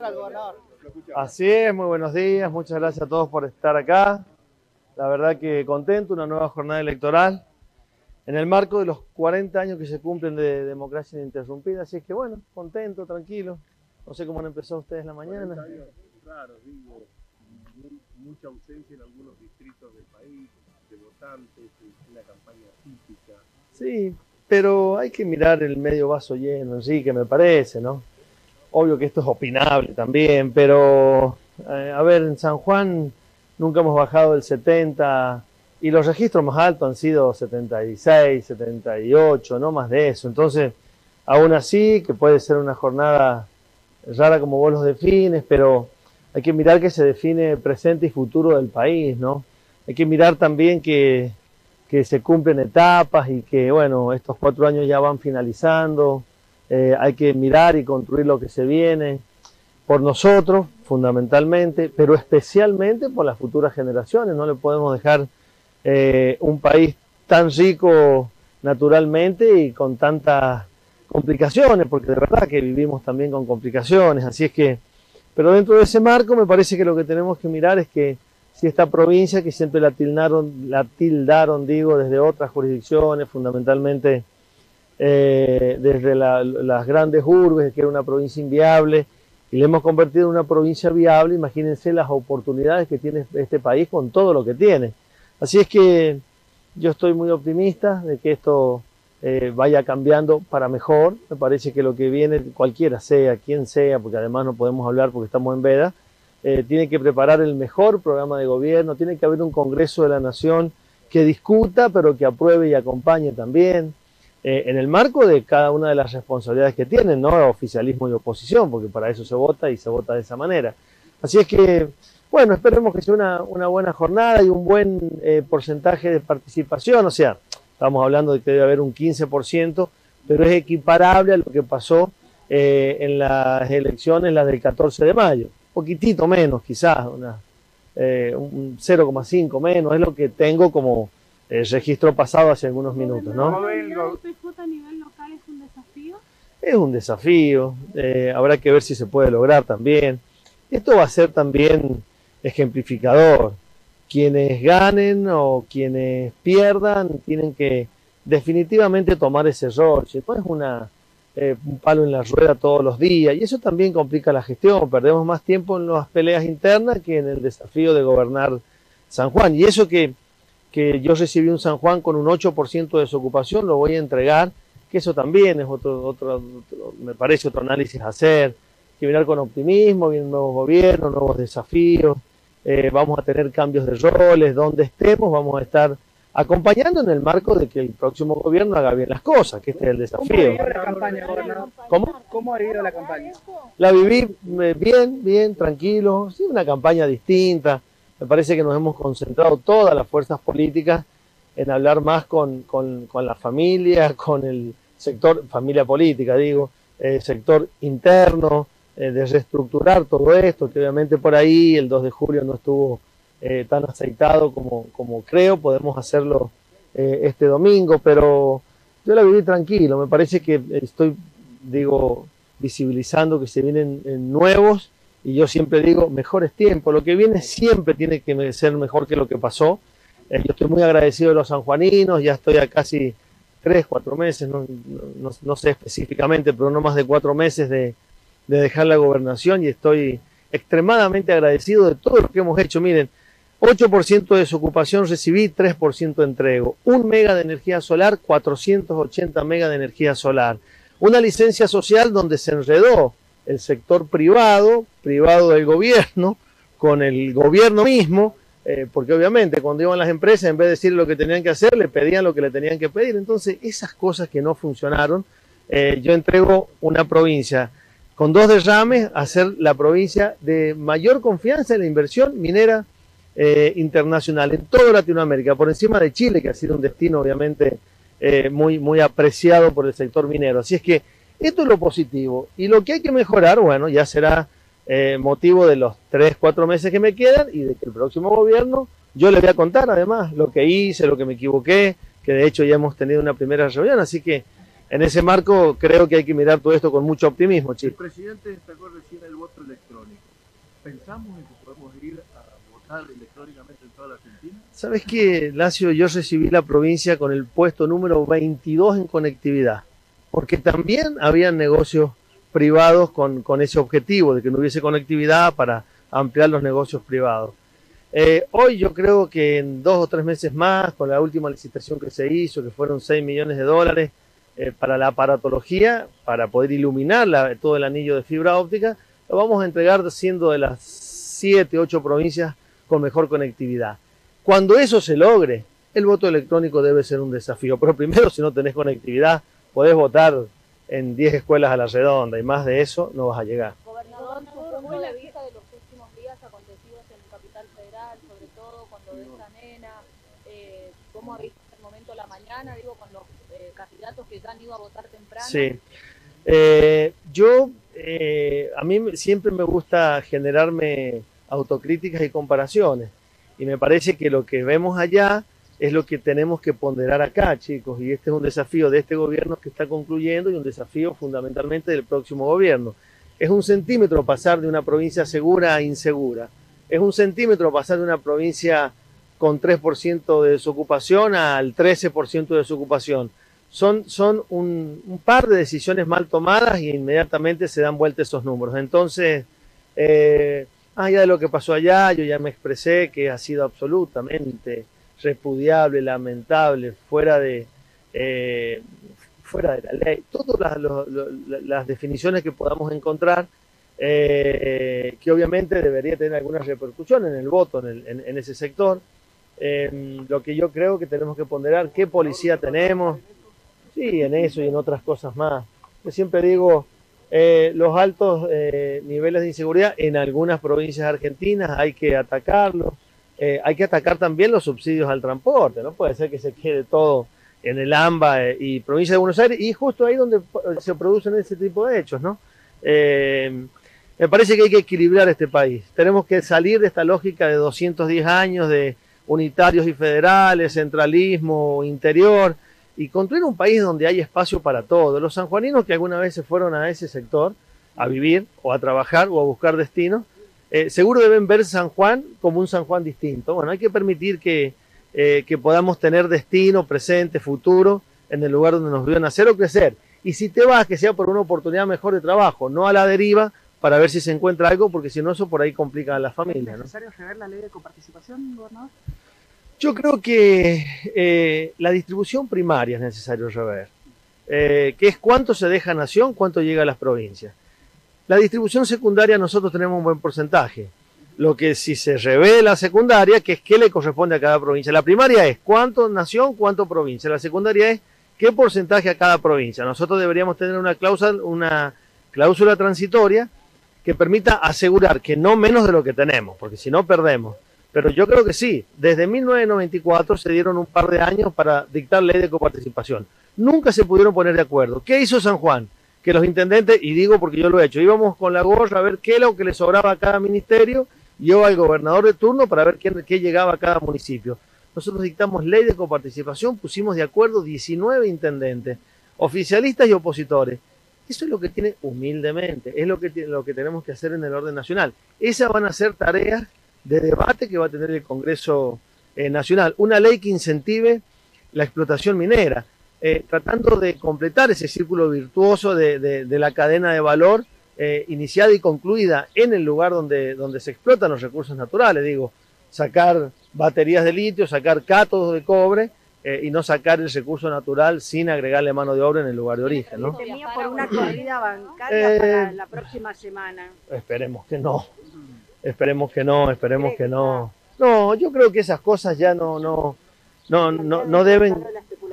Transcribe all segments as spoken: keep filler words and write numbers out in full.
Así es, muy buenos días, muchas gracias a todos por estar acá. La verdad que contento, una nueva jornada electoral en el marco de los cuarenta años que se cumplen de democracia ininterrumpida, así es que bueno, contento, tranquilo. No sé cómo han empezado ustedes la mañana. cuarenta años raros, digo, mucha ausencia en algunos distritos del país, de votantes, una campaña típica. Sí, pero hay que mirar el medio vaso lleno, sí, que me parece, ¿no? Obvio que esto es opinable también, pero eh, a ver, en San Juan nunca hemos bajado del setenta y los registros más altos han sido setenta y seis, setenta y ocho, no más de eso. Entonces, aún así, que puede ser una jornada rara como vos los defines, pero hay que mirar que se define presente y futuro del país, ¿no? Hay que mirar también que, que se cumplen etapas y que, bueno, estos cuatro años ya van finalizando. Eh, hay que mirar y construir lo que se viene por nosotros, fundamentalmente, pero especialmente por las futuras generaciones. No le podemos dejar eh, un país tan rico naturalmente y con tantas complicaciones, porque de verdad que vivimos también con complicaciones. Así es que, pero dentro de ese marco me parece que lo que tenemos que mirar es que si esta provincia, que siempre la tildaron, la tildaron digo, desde otras jurisdicciones, fundamentalmente Eh, desde la, las grandes urbes, que era una provincia inviable, y le hemos convertido en una provincia viable. Imagínense las oportunidades que tiene este país con todo lo que tiene. Así es que yo estoy muy optimista de que esto eh, vaya cambiando para mejor. Me parece que lo que viene, cualquiera sea, quien sea, porque además no podemos hablar porque estamos en veda, eh, tiene que preparar el mejor programa de gobierno, tiene que haber un Congreso de la Nación que discuta, pero que apruebe y acompañe también. Eh, en el marco de cada una de las responsabilidades que tienen, ¿no? Oficialismo y oposición, porque para eso se vota y se vota de esa manera. Así es que, bueno, esperemos que sea una, una buena jornada y un buen eh, porcentaje de participación. O sea, estamos hablando de que debe haber un quince por ciento, pero es equiparable a lo que pasó eh, en las elecciones, las del catorce de mayo. Un poquitito menos, quizás, una, eh, un cero coma cinco menos, es lo que tengo como el registro pasado hace algunos minutos, ¿no? ¿El P J a nivel local es un desafío? Es un desafío, eh, habrá que ver si se puede lograr también. Esto va a ser también ejemplificador. Quienes ganen o quienes pierdan tienen que definitivamente tomar ese rol. No es una, eh, un palo en la rueda todos los días, y eso también complica la gestión. Perdemos más tiempo en las peleas internas que en el desafío de gobernar San Juan. Y eso que que yo recibí un San Juan con un ocho por ciento de desocupación, lo voy a entregar, que eso también es otro, otro, otro me parece otro análisis a hacer. Hay que mirar con optimismo, vienen nuevos gobiernos, nuevos desafíos, eh, vamos a tener cambios de roles, donde estemos vamos a estar acompañando en el marco de que el próximo gobierno haga bien las cosas, que este es el desafío. ¿Cómo ha vivido la campaña, gobernador? ¿Cómo? ¿Cómo ha vivido la campaña? La viví eh, bien, bien, tranquilo, sí, una campaña distinta. Me parece que nos hemos concentrado todas las fuerzas políticas en hablar más con, con, con la familia, con el sector, familia política digo, eh, sector interno, eh, de reestructurar todo esto, que obviamente por ahí el dos de julio no estuvo eh, tan aceitado como, como creo, podemos hacerlo eh, este domingo, pero yo la viví tranquilo. Me parece que estoy, digo, visibilizando que se vienen eh, nuevos, y yo siempre digo, mejores tiempos. Lo que viene siempre tiene que ser mejor que lo que pasó. Eh, yo estoy muy agradecido de los sanjuaninos, ya estoy a casi tres, cuatro meses, no, no, no sé específicamente, pero no más de cuatro meses de, de dejar la gobernación, y estoy extremadamente agradecido de todo lo que hemos hecho. Miren, ocho por ciento de desocupación recibí, tres por ciento entrego. Un mega de energía solar, cuatrocientos ochenta megas de energía solar. Una licencia social donde se enredó el sector privado, privado del gobierno, con el gobierno mismo, eh, porque obviamente cuando iban las empresas, en vez de decir lo que tenían que hacer, le pedían lo que le tenían que pedir. Entonces, esas cosas que no funcionaron, eh, yo entrego una provincia con dos derrames a ser la provincia de mayor confianza en la inversión minera eh, internacional en toda Latinoamérica, por encima de Chile, que ha sido un destino obviamente eh, muy, muy apreciado por el sector minero. Así es que esto es lo positivo, y lo que hay que mejorar, bueno, ya será eh, motivo de los tres, cuatro meses que me quedan, y de que el próximo gobierno, yo le voy a contar además lo que hice, lo que me equivoqué, que de hecho ya hemos tenido una primera reunión. Así que en ese marco creo que hay que mirar todo esto con mucho optimismo, El chicos. presidente destacó recién el voto electrónico. ¿Pensamos en que podemos ir a votar electrónicamente en toda la Argentina? ¿Sabes qué, Lacio? Yo recibí la provincia con el puesto número veintidós en conectividad, porque también habían negocios privados con, con ese objetivo de que no hubiese conectividad para ampliar los negocios privados. Eh, hoy yo creo que en dos o tres meses más, con la última licitación que se hizo, que fueron seis millones de dólares eh, para la aparatología, para poder iluminar la, todo el anillo de fibra óptica, lo vamos a entregar siendo de las siete, ocho provincias con mejor conectividad. Cuando eso se logre, el voto electrónico debe ser un desafío. Pero primero, si no tenés conectividad, podés votar en diez escuelas a la redonda y más de eso no vas a llegar. Gobernador, su punto de vista de los últimos días acontecidos en Capital Federal, sobre todo cuando de esa nena, eh, ¿cómo ha visto hasta el momento la mañana, digo, con los eh, candidatos que ya han ido a votar temprano? Sí, eh, yo, eh, a mí siempre me gusta generarme autocríticas y comparaciones, y me parece que lo que vemos allá es lo que tenemos que ponderar acá, chicos, y este es un desafío de este gobierno que está concluyendo y un desafío fundamentalmente del próximo gobierno. Es un centímetro pasar de una provincia segura a insegura, es un centímetro pasar de una provincia con tres por ciento de desocupación al trece por ciento de desocupación. Son, son un, un par de decisiones mal tomadas y inmediatamente se dan vuelta esos números. Entonces, eh, allá de lo que pasó allá, yo ya me expresé que ha sido absolutamente repudiable, lamentable, fuera de, eh, fuera de la ley. Todas las, lo, lo, las definiciones que podamos encontrar, eh, que obviamente debería tener alguna repercusión en el voto en, el, en, en ese sector. Eh, lo que yo creo que tenemos que ponderar, qué policía tenemos, sí, en eso y en otras cosas más. Yo siempre digo, eh, los altos eh, niveles de inseguridad en algunas provincias argentinas hay que atacarlos. Eh, hay que atacar también los subsidios al transporte, no puede ser que se quede todo en el AMBA eh, y provincia de Buenos Aires, y justo ahí donde se producen ese tipo de hechos, ¿no? Eh, me parece que hay que equilibrar este país. Tenemos que salir de esta lógica de doscientos diez años de unitarios y federales, centralismo, interior, y construir un país donde hay espacio para todo. Los sanjuaninos que alguna vez se fueron a ese sector a vivir o a trabajar o a buscar destino, Eh, seguro deben ver San Juan como un San Juan distinto. Bueno, hay que permitir que, eh, que podamos tener destino, presente, futuro, en el lugar donde nos vio nacer o crecer. Y si te vas, que sea por una oportunidad mejor de trabajo, no a la deriva, para ver si se encuentra algo, porque si no, eso por ahí complica a la familia, ¿no? ¿Es necesario rever la ley de coparticipación, gobernador? Yo creo que eh, la distribución primaria es necesario rever, eh, que es cuánto se deja a nación, cuánto llega a las provincias. La distribución secundaria nosotros tenemos un buen porcentaje. Lo que si se revela la secundaria, que es qué le corresponde a cada provincia. La primaria es cuánto nación, cuánto provincia. La secundaria es qué porcentaje a cada provincia. Nosotros deberíamos tener una cláusula, una cláusula transitoria que permita asegurar que no menos de lo que tenemos, porque si no perdemos. Pero yo creo que sí. Desde mil novecientos noventa y cuatro se dieron un par de años para dictar ley de coparticipación. Nunca se pudieron poner de acuerdo. ¿Qué hizo San Juan? Que los intendentes, y digo porque yo lo he hecho, íbamos con la gorra a ver qué era lo que le sobraba a cada ministerio, yo al gobernador de turno para ver qué, qué llegaba a cada municipio. Nosotros dictamos ley de coparticipación, pusimos de acuerdo diecinueve intendentes, oficialistas y opositores. Eso es lo que tiene humildemente, es lo que, lo que tenemos que hacer en el orden nacional. Esas van a ser tareas de debate que va a tener el Congreso eh, Nacional. Una ley que incentive la explotación minera. Eh, tratando de completar ese círculo virtuoso de, de, de la cadena de valor eh, iniciada y concluida en el lugar donde, donde se explotan los recursos naturales, digo, sacar baterías de litio, sacar cátodos de cobre eh, y no sacar el recurso natural sin agregarle mano de obra en el lugar de origen, ¿no? Temía por una corrida bancaria Eh, para la próxima semana. Esperemos que no, esperemos que no, esperemos que no. No, yo creo que esas cosas ya no, no, no, no, no deben...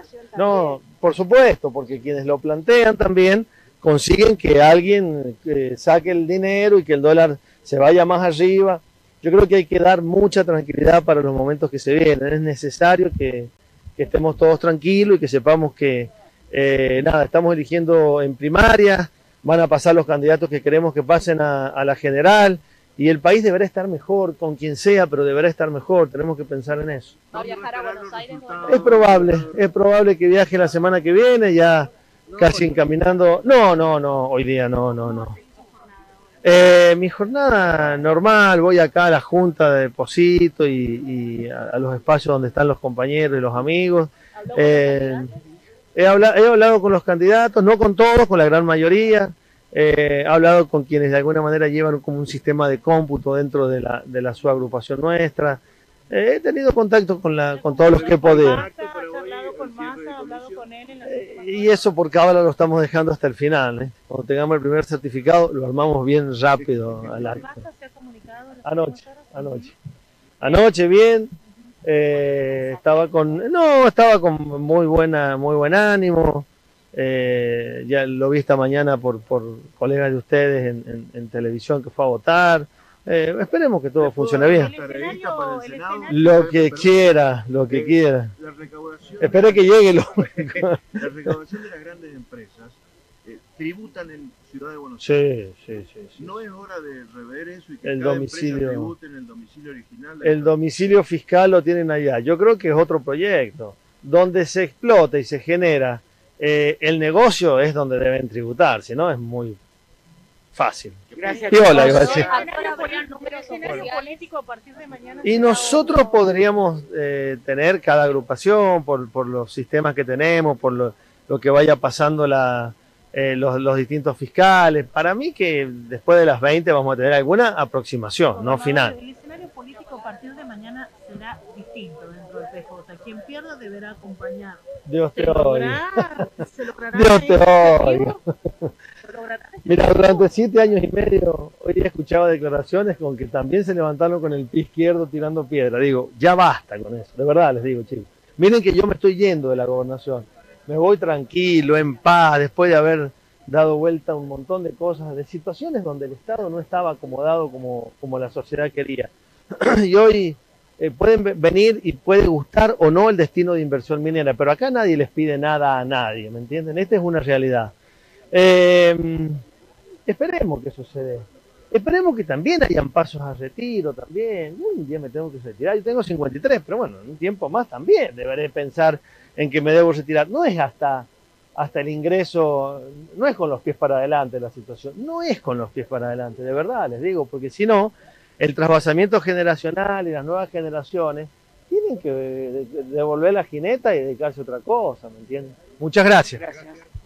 No, por supuesto, porque quienes lo plantean también consiguen que alguien eh, saque el dinero y que el dólar se vaya más arriba. Yo creo que hay que dar mucha tranquilidad para los momentos que se vienen. Es necesario que, que estemos todos tranquilos y que sepamos que, eh, nada, estamos eligiendo en primaria, van a pasar los candidatos que queremos que pasen a, a la general, y el país deberá estar mejor, con quien sea, pero deberá estar mejor, tenemos que pensar en eso. ¿Va a viajar a Buenos Aires? Es probable, es probable que viaje la semana que viene, ya casi encaminando. No, no, no, hoy día no, no, no. Eh, mi jornada normal, voy acá a la junta de Deposito y, y a, a los espacios donde están los compañeros y los amigos. Eh, he, hablado, he hablado con los candidatos, no con todos, con la gran mayoría. Eh, he hablado con quienes de alguna manera llevan como un sistema de cómputo dentro de la, de la subagrupación nuestra. Eh, he tenido contacto con, la, con todos los que he podido. ¿Has hablado con Massa? ¿Has hablado con él en la Eh, y eso porque ahora lo estamos dejando hasta el final. ¿eh? Cuando tengamos el primer certificado, lo armamos bien rápido al acto. ¿Massa se ha comunicado? en las Anoche, últimas horas? anoche. Anoche bien. Eh, estaba con, no, estaba con muy buena, muy buen ánimo. Eh, ya lo vi esta mañana por, por colegas de ustedes en, en, en televisión que fue a votar. Eh, esperemos que todo funcione bien. escenario- el escenario- Lo que quiera, lo que quiera. La recaudación, Espere que llegue lo la recaudación de las grandes empresas eh, tributan en Ciudad de Buenos Aires. Sí, sí, sí, sí. No es hora de rever eso y que El cada domicilio- empresa tribute en el domicilio original. El domicilio fiscal lo tienen allá. Yo creo que es otro proyecto. Donde se explota y se genera eh, el negocio es donde deben tributar, si no es muy fácil. Gracias. Piola, iba a decir. El escenario, el escenario político a partir de mañana. Y será nosotros otro. podríamos eh, tener cada agrupación, por, por los sistemas que tenemos, por lo, lo que vaya pasando la, eh, los, los distintos fiscales. Para mí que después de las veinte vamos a tener alguna aproximación, no Gobernador, final. El escenario político a partir de mañana será distinto dentro del P J. Quien pierda deberá acompañar. Dios ¿Se te oiga. logrará? ¿Se logrará Dios te ese oiga. objetivo? ¿Se logrará? Mira, durante siete años y medio, hoy día escuchaba declaraciones con que también se levantaron con el pie izquierdo tirando piedra. Digo, ya basta con eso, de verdad les digo, chicos. Miren que yo me estoy yendo de la gobernación. Me voy tranquilo, en paz, después de haber dado vuelta a un montón de cosas, de situaciones donde el Estado no estaba acomodado como, como la sociedad quería. Y hoy eh, pueden ve- venir y puede gustar o no el destino de inversión minera, pero acá nadie les pide nada a nadie, ¿me entienden? Esta es una realidad. Eh, esperemos que suceda. Esperemos que también hayan pasos a retiro también. Un día me tengo que retirar. Yo tengo cincuenta y tres, pero bueno, en un tiempo más también deberé pensar en que me debo retirar. No es hasta, hasta el ingreso, no es con los pies para adelante la situación. No es con los pies para adelante, de verdad les digo, porque si no, el trasvasamiento generacional y las nuevas generaciones tienen que de- de- devolver la jineta y dedicarse a otra cosa, ¿me entienden? Muchas gracias. Gracias.